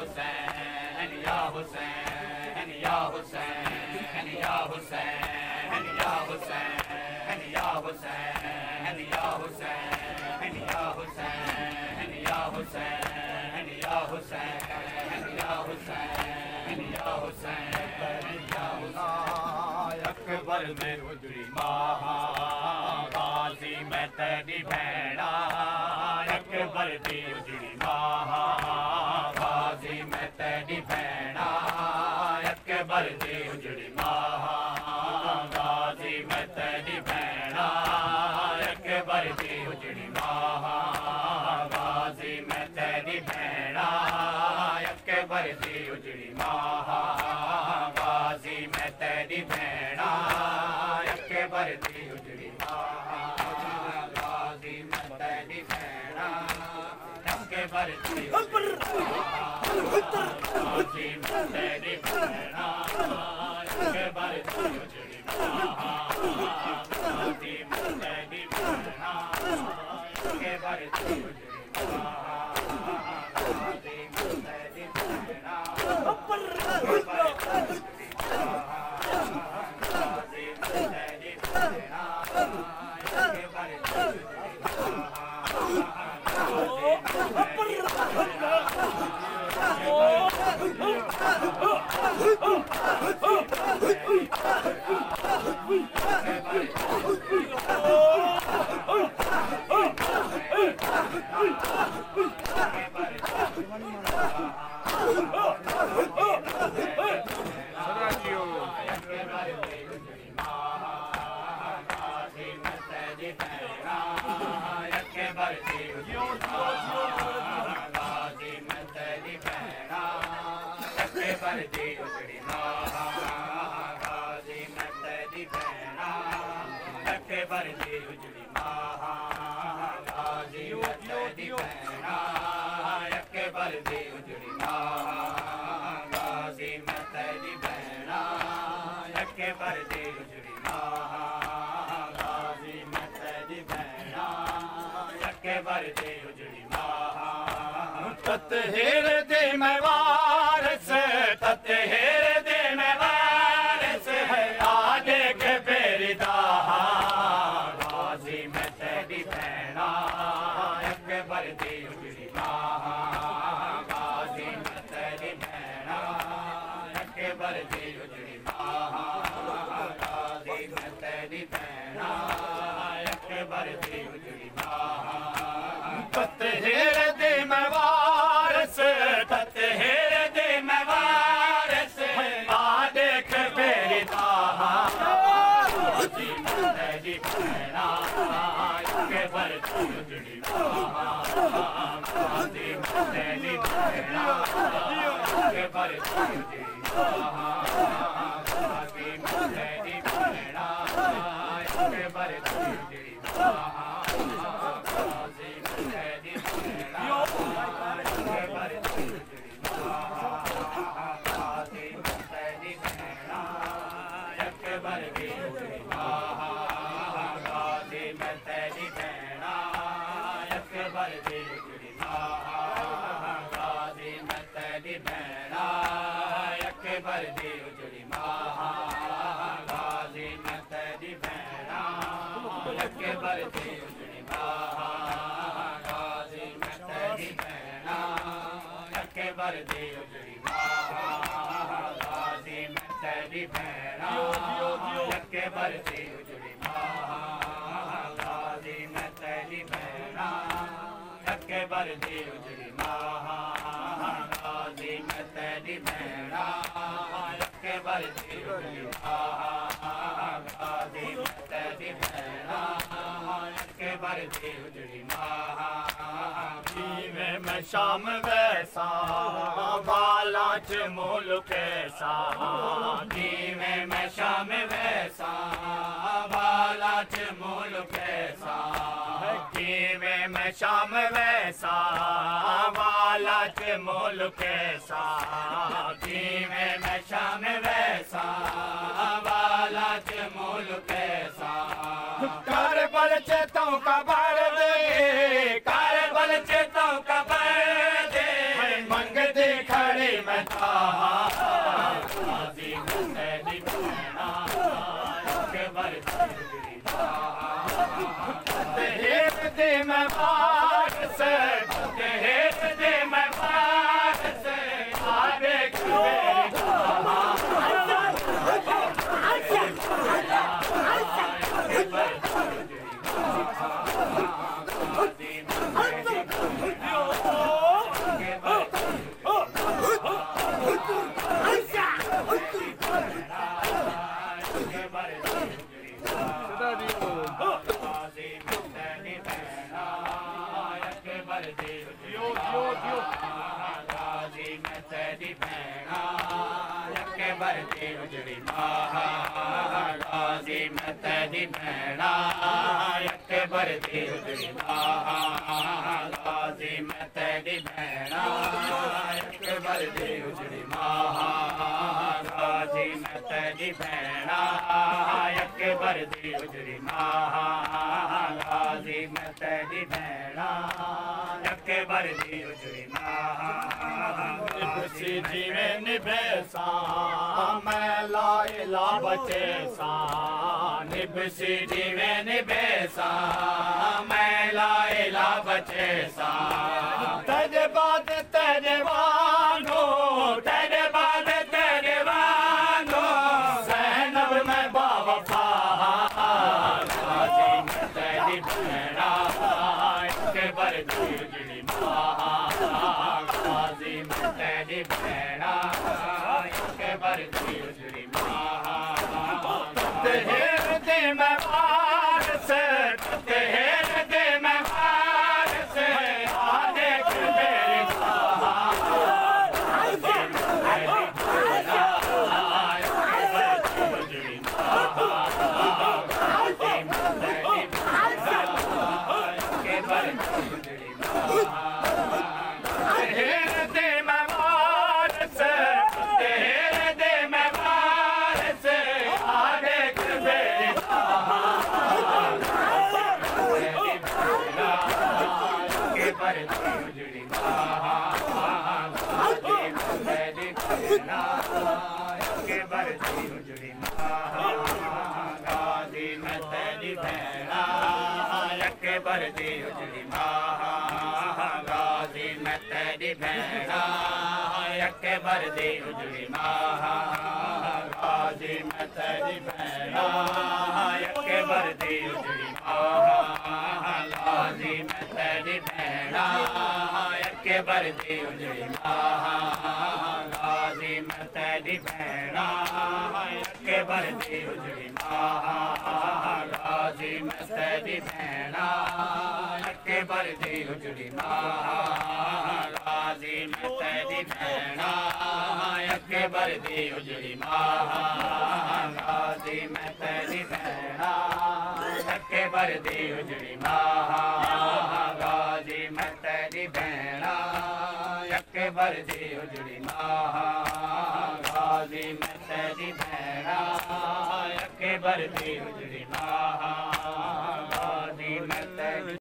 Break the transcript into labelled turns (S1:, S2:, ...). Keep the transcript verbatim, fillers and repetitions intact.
S1: हुसैन या हुसैन या हुसैन या हुसैन या हुसैन या हुसैन या हुसैन या हुसैन या हुसैन या हुसैन या हुसैन या हुसैन या हुसैन अकबर में उजड़ी मां गाजी में तेरी भैणा अकबर दी उजड़ी मां गाजी में तेरी भैणा अकबर दी उजड़ी मां गाजी में तेरी भैणा अकबर दी उजड़ी मां गाजी में तेरी भैणा अकबर दी उजड़ी मां गाजी में तेरी भैणा अकबर दी उजड़ी मां गाजी में तेरी भैणा अकबर दी गाजी में तेरी भैणा अकबर दी उजड़ी मां गाजी में तेरी भैणा अकबर दी उजड़ी गाजी में तेरी भैणा अकबर तत्हेर दे मैं वारस तत्हेर दे मैं वारस है आगे के बेरिदा गाजी में तेरी भैणा अकबर दी उजड़ी मां गाजी में तेरी भैणा अकबर दी उजड़ी मां गाजी में तेरी भैणा अकबर दी उजड़ी मां तत्हेर दे मैं वारस तत्हेर दे मैं वारस आ देख मेरी गाजी में तेरी भैणा अकबर दी उजड़ी मां गाजी में तेरी भैणा अकबर दी उजड़ी मां गाजी में तेरी भैणा अकबर दी उजड़ी मां गाजी में तेरी भैणा अकबर दी उजड़ी मां गाजी में तेरी भैणा अकबर दी उजड़ी मां गाजी में तेरी भैणा अकबर दी उजड़ी मां गाजी में तेरी भैणा अकबर दी उजड़ी मां गाजी में तेरी भैणा अकबर दी उजड़ी मां गाजी में तेरी भैणा अकबर दी उजड़ी मां गाजी में तेरी भैणा अकबर दी उजड़ी मां गाजी में तेरी भैणा अकबर दी उजड़ी मां गाजी में तेरी भैणा अकबर दी उजड़ी मां गाजी में तेरी भैणा अकबर दी उजड़ी मां जीवे मैं शाम वैसा बाला च मुल्क कैसा जीवे मैं शाम वैसा बाला च मुल्क कैसा जीवे मैं शाम वैसा बाला च मुल्क कैसा जीवे मैं शाम वैसा बाला च मुल्क कैसा करबल चेतों का भर दे करबल चेतों का भर दे मंगते खड़े गाजी तेरी भैणा अकबर दी उजड़ी तेर दे मैं बाग से तेर दे मैं बाग से आगे मेरी बरती उजड़ी गाजी मैं तेरी भैणा अकबर दी उजड़ी गाजी मैं तेरी भैणा अकबर दी उजड़ी गाजी मैं तेरी भैणा अकबर दी उजड़ी गाजी मैं तेरी भैणा अकबर दी उजड़ी निभसी जीवे निभे सा मैं लाइला बचे सा निभसी जीवे निभे सा मैं लाइला बचे सा तेरे बाद तेरे वांगो तेरे बाद तेरे वांगो सैनब में बावफा गाजी में तेरी भैणा अकबर दी उजड़ी गाजी में तेरी भैणा अकबर दी उजड़ी तेर दे मैं बार से तेर दे मैं बार से आने के मेरी गाजी मैं तेरी भैणा अकबर दी उजड़ी गाजी मैं तेरी भैणा अकबर दी उजड़ी गाजी मैं तेरी भैणा अकबर दी उजड़ी गाजी मैं तेरी भैणा अकबर दी उजड़ी गाजी मैं तेरी भैणा अकबर दी उजड़ी गाजी मैं तेरी भैणा अकबर दी उजड़ी गाजी मैं तेरी भैणा अकबर दी उजड़ी गाजी मैं तेरी भैणा अकबर दी उजड़ी गाजी मैं तेरी भैणा अकबर दी उजड़ी गाजी मैं तेरी भैणा अकबर दी उजड़ी गाजी मैं तेरी